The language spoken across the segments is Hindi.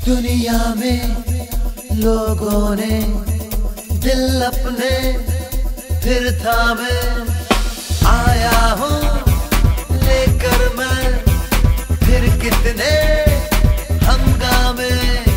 दुनिया में लोगों ने दिल अपने फिर थामे, आया हूँ लेकर मैं फिर कितने हंगामे।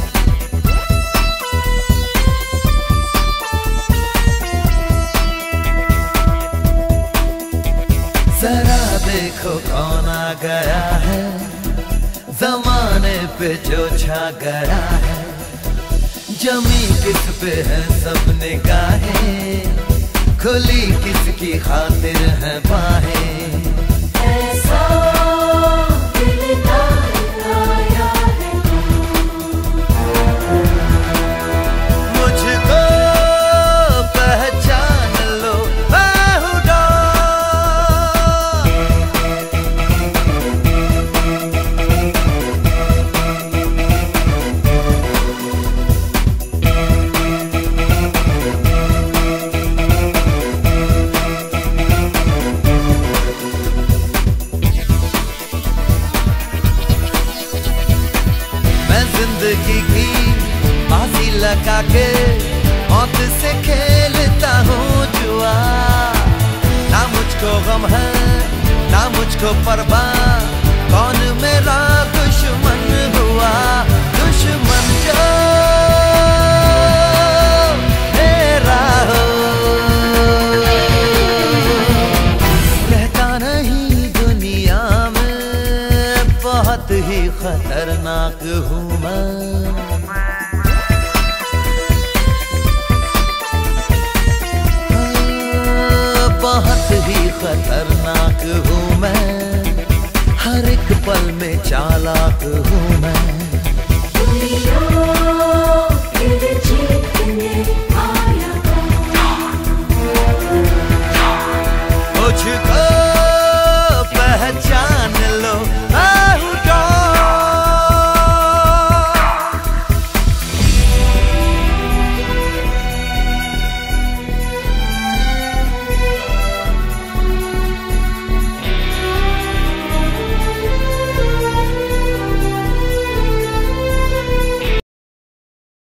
जरा देखो कौन आ गया है, जमाने पे जो छा गया है। जमी किस पे है सब निगाहें, खुली किसकी खातिर है बाहें। ऐसा दिल आया है मुझको पहचान लो बाहुडा। जिंदगी की बाजी लगा के मौत से खेलता हूँ जुआ। ना मुझको गम है ना मुझको परवाह, कौन मेरा दुश्मन हुआ। दुश्मन जो मेरा हो, रहता नहीं दुनिया में, बहुत ही खतरनाक हूँ मैं। बहुत ही खतरनाक हूँ मैं, हर एक पल में चालाक हूँ मैं। दुनिया